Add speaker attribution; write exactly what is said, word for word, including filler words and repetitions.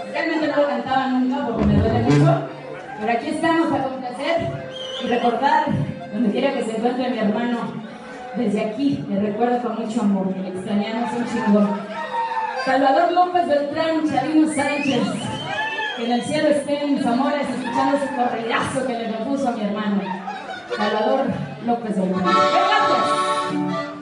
Speaker 1: Realmente no lo cantaba nunca porque me duele mucho, pero aquí estamos a complacer y recordar donde quiera que se encuentre mi hermano. Desde aquí le recuerdo con mucho amor, que le extrañamos un chingón. Salvador López Beltrán, Chavino Sánchez, que en el cielo estén mis amores escuchando ese corridazo que le propuso a mi hermano Salvador López Beltrán. ¡Gracias!